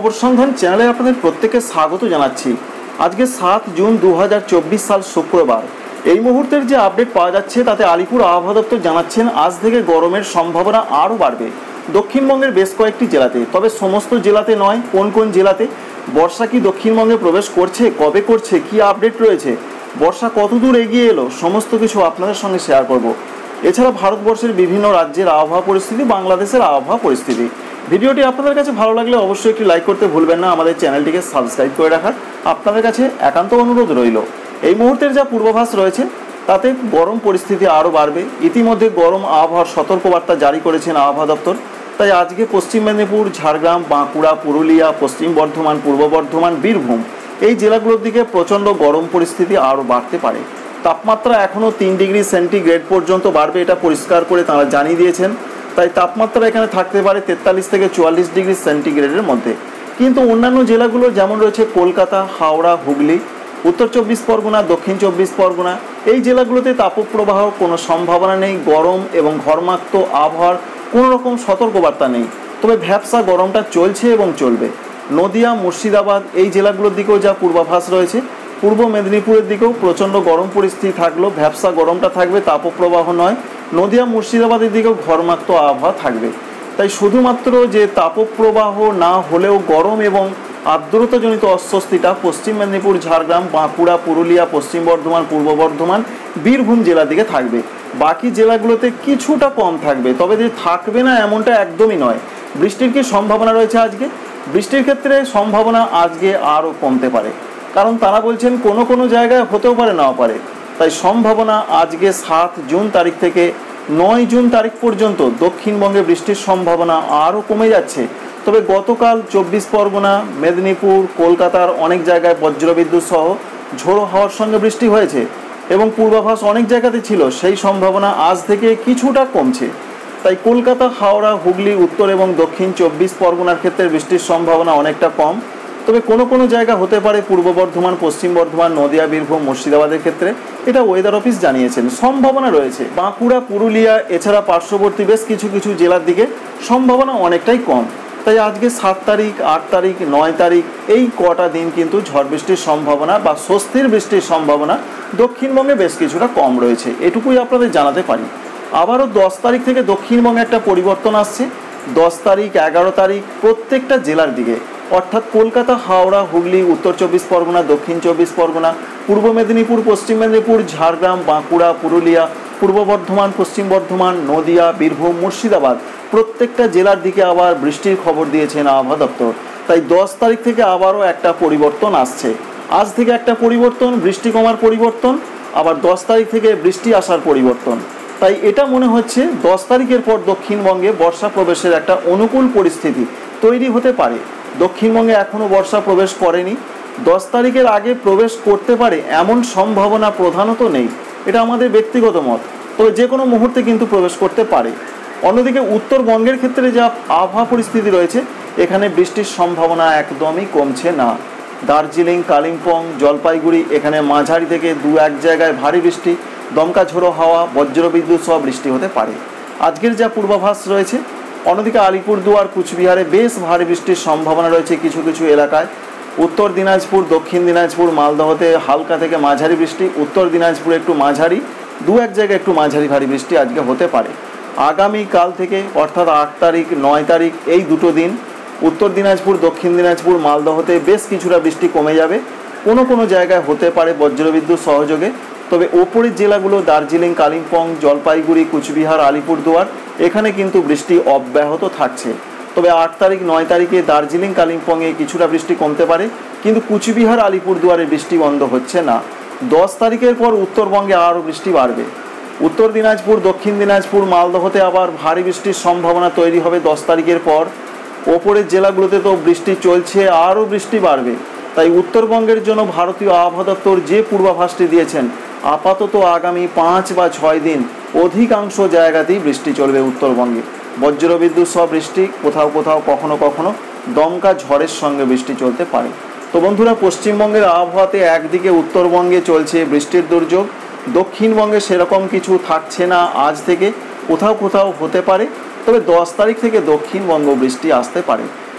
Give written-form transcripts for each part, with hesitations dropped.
খবর সন্ধান চ্যানেলে আপনাদের প্রত্যেককে স্বাগত জানাচ্ছি। আজকে 7 জুন 2024 সাল শুক্রবার। এই মুহূর্তের যে আপডেট পাওয়া যাচ্ছে তাতে আলিপুর আবহাওয়া দপ্তর জানাচ্ছেন আজ থেকে গরমের সম্ভাবনা আরও বাড়বে দক্ষিণবঙ্গের বেশ কয়েকটি জেলাতে। তবে সমস্ত জেলাতে নয়, কোন কোন জেলাতে বর্ষা কি দক্ষিণবঙ্গে প্রবেশ করছে, কবে করছে, কি আপডেট রয়েছে, বর্ষা কতদূর এগিয়ে এলো, সমস্ত কিছু আপনাদের সঙ্গে শেয়ার করব। এছাড়া ভারতবর্ষের বিভিন্ন রাজ্যের আবহাওয়া পরিস্থিতি, বাংলাদেশের আবহাওয়া পরিস্থিতি। ভিডিওটি আপনাদের কাছে ভালো লাগলে অবশ্যই একটি লাইক করতে ভুলবেন না, আমাদের চ্যানেলটিকে সাবস্ক্রাইব করে রাখার আপনাদের কাছে একান্ত অনুরোধ রইল। এই মুহূর্তের যা পূর্বাভাস রয়েছে তাতে গরম পরিস্থিতি আরও বাড়বে। ইতিমধ্যে গরম আবহাওয়ার সতর্কবার্তা জারি করেছেন আবহাওয়া দপ্তর। তাই আজকে পশ্চিম মেদিনীপুর, ঝাড়গ্রাম, বাঁকুড়া, পুরুলিয়া, পশ্চিম বর্ধমান, পূর্ব বর্ধমান, বীরভূম এই জেলাগুলোর দিকে প্রচণ্ড গরম পরিস্থিতি আরও বাড়তে পারে। তাপমাত্রা এখনও 3 ডিগ্রি সেন্টিগ্রেড পর্যন্ত বাড়বে, এটা পরিষ্কার করে তারা জানিয়ে দিয়েছেন। তাই তাপমাত্রা এখানে থাকতে পারে 43 থেকে 44 ডিগ্রি সেন্টিগ্রেডের মধ্যে। কিন্তু অন্যান্য জেলাগুলো যেমন রয়েছে কলকাতা, হাওড়া, হুগলি, উত্তর 24 পরগনা, দক্ষিণ 24 পরগনা এই জেলাগুলোতে তাপপ্রবাহ কোনো সম্ভাবনা নেই। গরম এবং ঘর্মাক্ত আবহাওয়ার কোনো রকম সতর্কবার্তা নেই। তবে ভ্যাপসা গরমটা চলছে এবং চলবে। নদিয়া, মুর্শিদাবাদ এই জেলাগুলোর দিকেও যা পূর্বাভাস রয়েছে, পূর্ব মেদিনীপুরের দিকেও প্রচণ্ড গরম পরিস্থিতি থাকলেও ভ্যাপসা গরমটা থাকবে, তাপপ্রবাহ নয়। নদিয়া, মুর্শিদাবাদের দিকেও ঘর্মাক্ত আবহাওয়া থাকবে। তাই শুধুমাত্র যে তাপপ্রবাহ না হলেও গরম এবং আর্দ্রতাজনিত অস্বস্তিটা পশ্চিম মেদিনীপুর, ঝাড়গ্রাম, বাঁকুড়া, পুরুলিয়া, পশ্চিম বর্ধমান, পূর্ব বর্ধমান, বীরভূম জেলার দিকে থাকবে। বাকি জেলাগুলোতে কিছুটা কম থাকবে, তবে যে থাকবে না এমনটা একদমই নয়। বৃষ্টির কি সম্ভাবনা রয়েছে আজকে? বৃষ্টির ক্ষেত্রে সম্ভাবনা আজকে আরও কমতে পারে, কারণ তারা বলছেন কোনো কোনো জায়গায় হতেও পারে, নাও পারে। তাই সম্ভাবনা আজকে 7 জুন তারিখ থেকে 9 জুন তারিখ পর্যন্ত দক্ষিণবঙ্গে বৃষ্টির সম্ভাবনা আরও কমে যাচ্ছে। তবে গতকাল 24 পরগনা, মেদিনীপুর, কলকাতার অনেক জায়গায় বজ্রবিদ্যুৎ সহ ঝোড়ো হাওয়ার সঙ্গে বৃষ্টি হয়েছে এবং পূর্বাভাস অনেক জায়গাতে ছিল, সেই সম্ভাবনা আজ থেকে কিছুটা কমছে। তাই কলকাতা, হাওড়া, হুগলি, উত্তর এবং দক্ষিণ 24 পরগনার ক্ষেত্রে বৃষ্টির সম্ভাবনা অনেকটা কম। তবে কোনো কোনো জায়গা হতে পারে পূর্ব বর্ধমান, পশ্চিম বর্ধমান, নদিয়া, বীরভূম, মুর্শিদাবাদের ক্ষেত্রে, এটা ওয়েদার অফিস জানিয়েছেন। সম্ভাবনা রয়েছে বাঁকুড়া, পুরুলিয়া এছাড়া পার্শ্ববর্তী বেশ কিছু কিছু জেলার দিকে সম্ভাবনা অনেকটাই কম। তাই আজকে 7 তারিখ, 8 তারিখ, 9 তারিখ এই কটা দিন কিন্তু ঝড় বৃষ্টির সম্ভাবনা বা স্বস্তির বৃষ্টির সম্ভাবনা দক্ষিণবঙ্গে বেশ কিছুটা কম রয়েছে, এটুকুই আপনাদের জানাতে পারি। আবারও 10 তারিখ থেকে দক্ষিণবঙ্গে একটা পরিবর্তন আসছে। 10 তারিখ, 11 তারিখ প্রত্যেকটা জেলার দিকে, অর্থাৎ কলকাতা, হাওড়া, হুগলি, উত্তর 24 পরগনা, দক্ষিণ 24 পরগনা, পূর্ব মেদিনীপুর, পশ্চিম মেদিনীপুর, ঝাড়গ্রাম, বাঁকুড়া, পুরুলিয়া, পূর্ব বর্ধমান, পশ্চিম বর্ধমান, নদিয়া, বীরভূম, মুর্শিদাবাদ প্রত্যেকটা জেলার দিকে আবার বৃষ্টির খবর দিয়েছেন আবহাওয়া দপ্তর। তাই 10 তারিখ থেকে আবারও একটা পরিবর্তন আসছে। আজ থেকে একটা পরিবর্তন, বৃষ্টি কমার পরিবর্তন, আবার 10 তারিখ থেকে বৃষ্টি আসার পরিবর্তন। তাই এটা মনে হচ্ছে 10 তারিখের পর দক্ষিণবঙ্গে বর্ষা প্রবেশের একটা অনুকূল পরিস্থিতি তৈরি হতে পারে। দক্ষিণবঙ্গে এখনও বর্ষা প্রবেশ করেনি, 10 তারিখের আগে প্রবেশ করতে পারে এমন সম্ভাবনা প্রধানত নেই, এটা আমাদের ব্যক্তিগত মত। তবে যে কোনো মুহূর্তে কিন্তু প্রবেশ করতে পারে। অন্যদিকে উত্তরবঙ্গের ক্ষেত্রে যা আবহাওয়া পরিস্থিতি রয়েছে, এখানে বৃষ্টির সম্ভাবনা একদমই কমছে না। দার্জিলিং, কালিম্পং, জলপাইগুড়ি এখানে মাঝারি থেকে 2-1 জায়গায় ভারী বৃষ্টি, দমকা ঝোড়ো হাওয়া, বজ্রবিদ্যুৎ সহ বৃষ্টি হতে পারে আজকের যা পূর্বাভাস রয়েছে। অন্যদিকে আলিপুরদুয়ার, কুচবিহারে বেশ ভারী বৃষ্টির সম্ভাবনা রয়েছে কিছু কিছু এলাকায়। উত্তর দিনাজপুর, দক্ষিণ দিনাজপুর, মালদহতে হালকা থেকে মাঝারি বৃষ্টি, উত্তর দিনাজপুরে একটু মাঝারি, 2-1 জায়গায় একটু মাঝারি ভারী বৃষ্টি আজকে হতে পারে। আগামীকাল থেকে অর্থাৎ 8 তারিখ, 9 তারিখ এই দুটো দিন উত্তর দিনাজপুর, দক্ষিণ দিনাজপুর, মালদহতে বেশ কিছুটা বৃষ্টি কমে যাবে। কোনো কোনো জায়গায় হতে পারে বজ্রবিদ্যুৎ সহযোগে। তবে ওপরের জেলাগুলো দার্জিলিং, কালিম্পং, জলপাইগুড়ি, কুচবিহার, আলিপুরদুয়ার এখানে কিন্তু বৃষ্টি অব্যাহত থাকছে। তবে 8 তারিখ, 9 তারিখে দার্জিলিং, কালিম্পংয়ে কিছুটা বৃষ্টি কমতে পারে, কিন্তু কুচবিহার, আলিপুরদুয়ারে বৃষ্টি বন্ধ হচ্ছে না। 10 তারিখের পর উত্তরবঙ্গে আরও বৃষ্টি বাড়বে। উত্তর দিনাজপুর, দক্ষিণ দিনাজপুর, মালদহতে আবার ভারী বৃষ্টির সম্ভাবনা তৈরি হবে 10 তারিখের পর। ওপরের জেলাগুলোতে তো বৃষ্টি চলছে, আরও বৃষ্টি বাড়বে। তাই উত্তরবঙ্গের জন্য ভারতীয় আবহাওয়া দপ্তর যে পূর্বাভাসটি দিয়েছেন, আপাতত আগামী 5 বা 6 দিন অধিকাংশ জায়গাতেই বৃষ্টি চলবে উত্তরবঙ্গে। বজ্রবিদ্যুৎ সহ বৃষ্টি, কোথাও কোথাও কখনো কখনো দমকা ঝড়ের সঙ্গে বৃষ্টি চলতে পারে। তো বন্ধুরা, পশ্চিমবঙ্গের আবহাওয়াতে একদিকে উত্তরবঙ্গে চলছে বৃষ্টির দুর্যোগ, দক্ষিণবঙ্গে সেরকম কিছু থাকছে না আজ থেকে, কোথাও কোথাও হতে পারে। তবে 10 তারিখ থেকে দক্ষিণবঙ্গ বৃষ্টি আসতে পারে।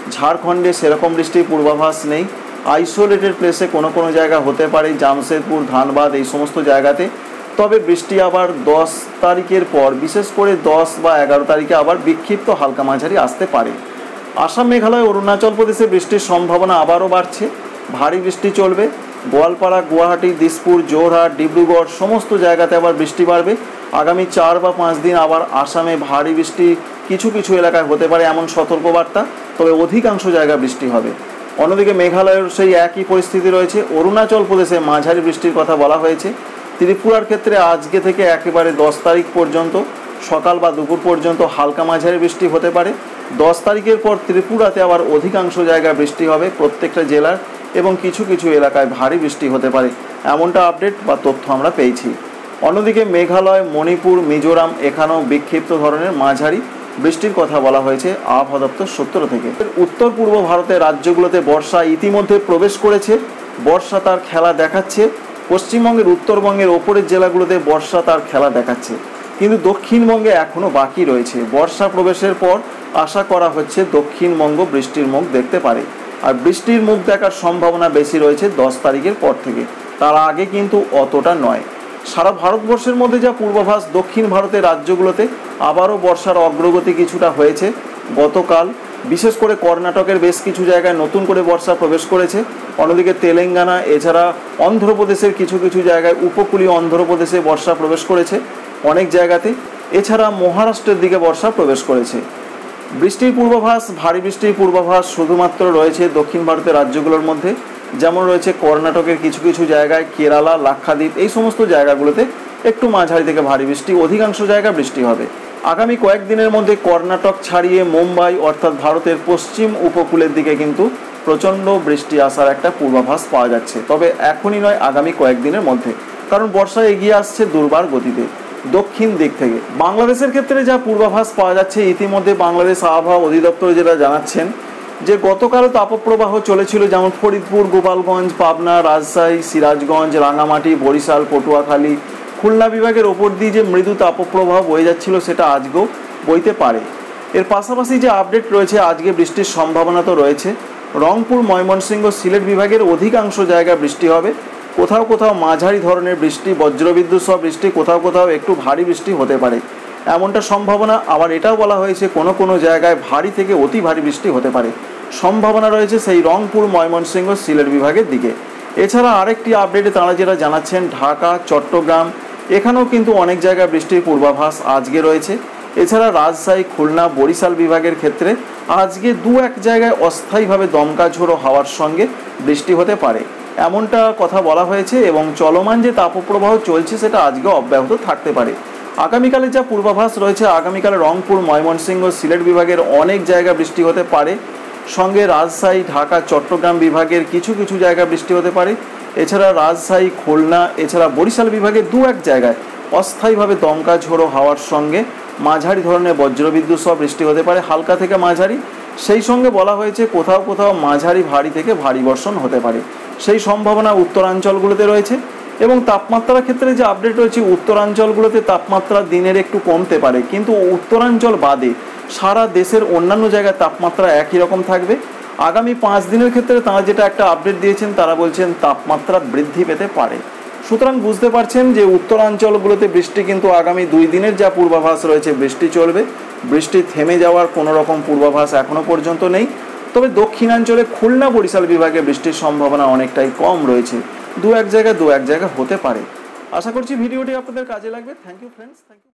ঝাড়খণ্ডে সেরকম বৃষ্টির পূর্বাভাস নেই। আইসোলেটেড প্লেসে কোনো কোনো জায়গা হতে পারে, জামশেদপুর, ধানবাদ এই সমস্ত জায়গাতে। তবে বৃষ্টি আবার 10 তারিখের পর, বিশেষ করে 10 বা 11 তারিখে আবার বিক্ষিপ্ত হালকা মাঝারি আসতে পারে। আসাম, মেঘালয়, অরুণাচল প্রদেশে বৃষ্টির সম্ভাবনা আবারও বাড়ছে। ভারী বৃষ্টি চলবে। গোয়ালপাড়া, গুয়াহাটি, দিসপুর, জোরহাট, ডিব্রুগড় সমস্ত জায়গাতে আবার বৃষ্টি বাড়বে। আগামী 4 বা 5 দিন আবার আসামে ভারী বৃষ্টি কিছু কিছু এলাকায় হতে পারে এমন সতর্কবার্তা, তবে অধিকাংশ জায়গায় বৃষ্টি হবে। অন্যদিকে মেঘালয়ের সেই একই পরিস্থিতি রয়েছে। অরুণাচল প্রদেশে মাঝারি বৃষ্টির কথা বলা হয়েছে। ত্রিপুরার ক্ষেত্রে আজকে থেকে একেবারে 10 তারিখ পর্যন্ত সকাল বা দুপুর পর্যন্ত হালকা মাঝারি বৃষ্টি হতে পারে। 10 তারিখের পর ত্রিপুরাতে আবার অধিকাংশ জায়গায় বৃষ্টি হবে প্রত্যেকটা জেলার, এবং কিছু কিছু এলাকায় ভারী বৃষ্টি হতে পারে এমনটা আপডেট বা তথ্য আমরা পেয়েছি। অন্যদিকে মেঘালয়, মণিপুর, মিজোরাম এখানেও বিক্ষিপ্ত ধরনের মাঝারি বৃষ্টির কথা বলা হয়েছে আবহাওয়া দপ্তর সূত্র থেকে। উত্তর পূর্ব ভারতের রাজ্যগুলোতে বর্ষা ইতিমধ্যে প্রবেশ করেছে। বর্ষা তার খেলা দেখাচ্ছে। পশ্চিমবঙ্গের, উত্তরবঙ্গের ওপরের জেলাগুলোতে বর্ষা তার খেলা দেখাচ্ছে, কিন্তু দক্ষিণবঙ্গে এখনও বাকি রয়েছে। বর্ষা প্রবেশের পর আশা করা হচ্ছে দক্ষিণবঙ্গ বৃষ্টির মুখ দেখতে পারে, আর বৃষ্টির মুখ দেখার সম্ভাবনা বেশি রয়েছে 10 তারিখের পর থেকে। তার আগে কিন্তু অতটা নয়। সারা ভারতবর্ষের মধ্যে যা পূর্বাভাস, দক্ষিণ ভারতের রাজ্যগুলোতে আবারও বর্ষার অগ্রগতি কিছুটা হয়েছে গতকাল। বিশেষ করে কর্ণাটকের বেশ কিছু জায়গায় নতুন করে বর্ষা প্রবেশ করেছে। অন্যদিকে তেলেঙ্গানা, এছাড়া অন্ধ্রপ্রদেশের কিছু কিছু জায়গায়, উপকূলীয় অন্ধ্রপ্রদেশে বর্ষা প্রবেশ করেছে অনেক জায়গাতে। এছাড়া মহারাষ্ট্রের দিকে বর্ষা প্রবেশ করেছে। বৃষ্টির পূর্বাভাস, ভারী বৃষ্টির পূর্বাভাস শুধুমাত্র রয়েছে দক্ষিণ ভারতের রাজ্যগুলোর মধ্যে, যেমন রয়েছে কর্ণাটকের কিছু কিছু জায়গায়, কেরালা, লাক্ষাদ্বীপ এই সমস্ত জায়গাগুলোতে একটু মাঝারি থেকে ভারী বৃষ্টি, অধিকাংশ জায়গায় বৃষ্টি হবে। আগামী কয়েকদিনের মধ্যে কর্ণাটক ছাড়িয়ে মুম্বাই অর্থাৎ ভারতের পশ্চিম উপকূলের দিকে কিন্তু প্রচণ্ড বৃষ্টি আসার একটা পূর্বাভাস পাওয়া যাচ্ছে। তবে এখনই নয়, আগামী কয়েকদিনের মধ্যে, কারণ বর্ষা এগিয়ে আসছে দুর্বার গতিতে দক্ষিণ দিক থেকে। বাংলাদেশের ক্ষেত্রে যা পূর্বাভাস পাওয়া যাচ্ছে, ইতিমধ্যে বাংলাদেশ আবহাওয়া অধিদপ্তর যেটা জানাচ্ছেন যে গতকালও তাপপ্রবাহ চলেছিল, যেমন ফরিদপুর, গোপালগঞ্জ, পাবনা, রাজশাহী, সিরাজগঞ্জ, রাঙামাটি, বরিশাল, পটুয়াখালী, খুলনা বিভাগের ওপর দিয়ে যে মৃদু তাপপ্রবাহ বয়ে যাচ্ছিল, সেটা আজকেও বইতে পারে। এর পাশাপাশি যে আপডেট রয়েছে, আজকে বৃষ্টির সম্ভাবনা তো রয়েছে। রংপুর, ময়মনসিংহ, সিলেট বিভাগের অধিকাংশ জায়গায় বৃষ্টি হবে। কোথাও কোথাও মাঝারি ধরনের বৃষ্টি, বজ্রবিদ্যুৎ সহ বৃষ্টি, কোথাও কোথাও একটু ভারী বৃষ্টি হতে পারে এমনটা সম্ভাবনা। আবার এটাও বলা হয়েছে কোনো কোনো জায়গায় ভারী থেকে অতি ভারী বৃষ্টি হতে পারে সম্ভাবনা রয়েছে সেই রংপুর, ময়মনসিংহ, সিলেট বিভাগের দিকে। এছাড়া আরেকটি আপডেটে তারা যেটা জানাচ্ছেন, ঢাকা, চট্টগ্রাম এখানেও কিন্তু অনেক জায়গায় বৃষ্টির পূর্বাভাস আজকে রয়েছে। এছাড়া রাজশাহী, খুলনা, বরিশাল বিভাগের ক্ষেত্রে আজকে 2-1 জায়গায় অস্থায়ীভাবে দমকা ঝোড়ো হওয়ার সঙ্গে বৃষ্টি হতে পারে এমনটা কথা বলা হয়েছে, এবং চলমান যে তাপপ্রবাহ চলছে সেটা আজকেও অব্যাহত থাকতে পারে। আগামীকালে যা পূর্বাভাস রয়েছে, আগামীকালে রংপুর, ময়মনসিংহ, সিলেট বিভাগের অনেক জায়গায় বৃষ্টি হতে পারে, সঙ্গে রাজশাহী, ঢাকা, চট্টগ্রাম বিভাগের কিছু কিছু জায়গায় বৃষ্টি হতে পারে। এছাড়া রাজশাহী, খুলনা, এছাড়া বরিশাল বিভাগের 2-1 জায়গায় অস্থায়ীভাবে দমকা ঝোড়ো হওয়ার সঙ্গে মাঝারি ধরনের বজ্রবিদ্যুৎ সহ বৃষ্টি হতে পারে, হালকা থেকে মাঝারি। সেই সঙ্গে বলা হয়েছে কোথাও কোথাও মাঝারি ভারী থেকে ভারী বর্ষণ হতে পারে, সেই সম্ভাবনা উত্তরাঞ্চলগুলোতে রয়েছে। এবং তাপমাত্রার ক্ষেত্রে যে আপডেট রয়েছে, উত্তরাঞ্চলগুলোতে তাপমাত্রা দিনের একটু কমতে পারে, কিন্তু উত্তরাঞ্চল বাদে সারা দেশের অন্যান্য জায়গায় তাপমাত্রা একই রকম থাকবে। আগামী 5 দিনের ক্ষেত্রে তারা যেটা একটা আপডেট দিয়েছেন, তারা বলছেন তাপমাত্রা বৃদ্ধি পেতে পারে। সুতরাং বুঝতে পারছেন যে উত্তরাঞ্চলগুলোতে বৃষ্টি কিন্তু আগামী 2 দিনের যা পূর্বাভাস রয়েছে, বৃষ্টি চলবে। বৃষ্টি থেমে যাওয়ার কোনো রকম পূর্বাভাস এখনও পর্যন্ত নেই। তবে দক্ষিণাঞ্চলে খুলনা, বরিশাল বিভাগে বৃষ্টির সম্ভাবনা অনেকটাই কম রয়েছে। 2-1 জায়গায় হতে পারে। আশা করছি ভিডিওটি আপনাদের কাজে লাগবে। Thank you friends, thank you.